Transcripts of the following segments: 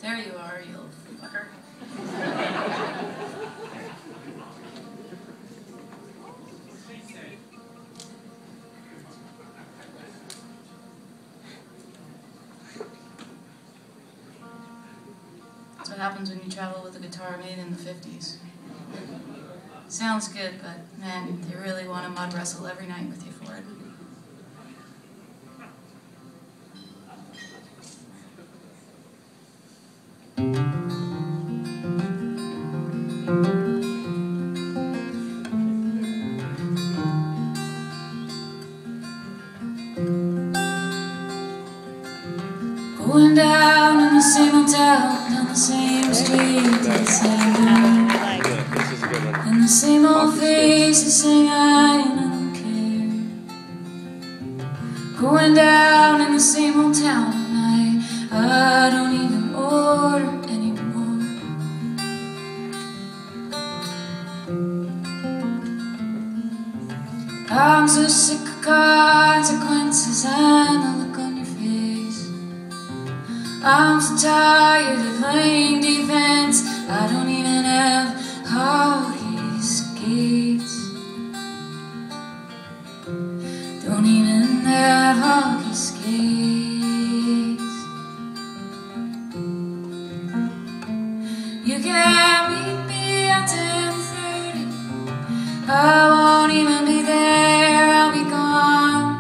There you are, you little fucker. That's what happens when you travel with a guitar made in the 50s. Sounds good, but man, they really want to mud wrestle every night with you for it. Going down in the same hotel, down the same street, the same girl, and the same old faces saying I don't care. Going down in the same old town at night, I don't even order anymore. I'm so sick of consequences and the look on your face. I'm so tired of playing defense. I don't even have hockey skates. Don't even have hockey skates. You can meet me at 10:30. I won't even be there, I'll be gone.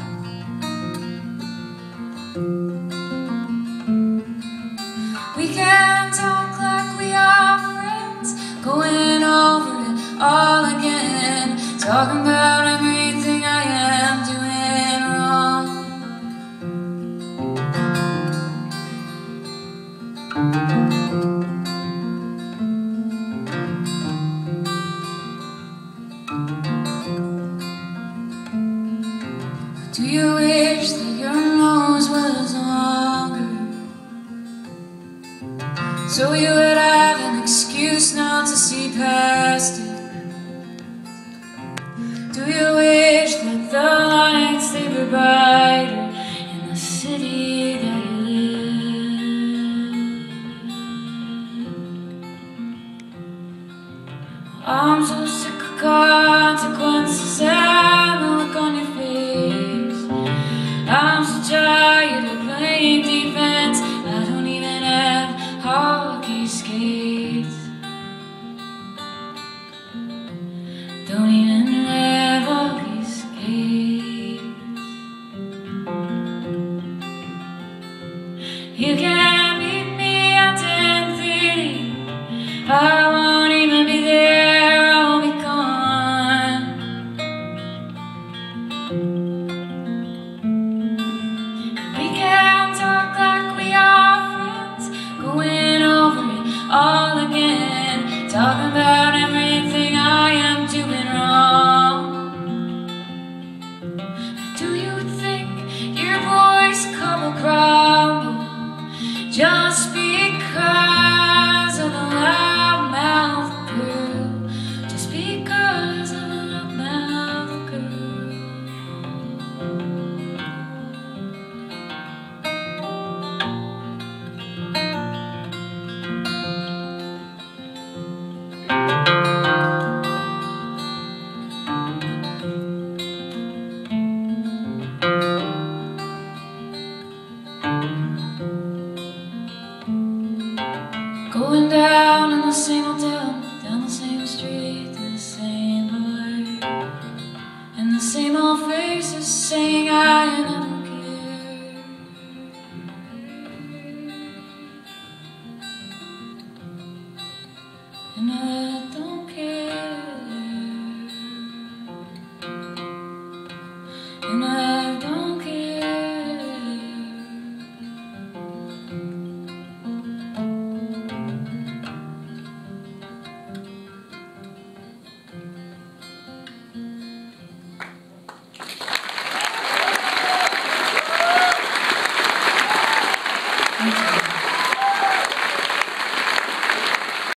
We can talk like we are friends, going over it all again, talking about everything I am doing wrong. Do you wish that your nose was longer, so you would have an excuse not to see past it? Do you wish that the lights they were brighter in the city that you live? I'm so sick of consequences and the look on your face. I'm so tired of playing defense. I don't even have hockey skates. Don't even have hockey skates. You can meet me at 10:30. I won't even be there, I'll be gone. We can talk like we are friends, going over it all again, talking about everything I am doing wrong. Do you think your boy's cup will crumble just because of the loudmouth girl? Just because of the loudmouth girl. Going down in the same hotel, down the same street, to the same boy, and the same old faces saying I don't care. And I don't care. And I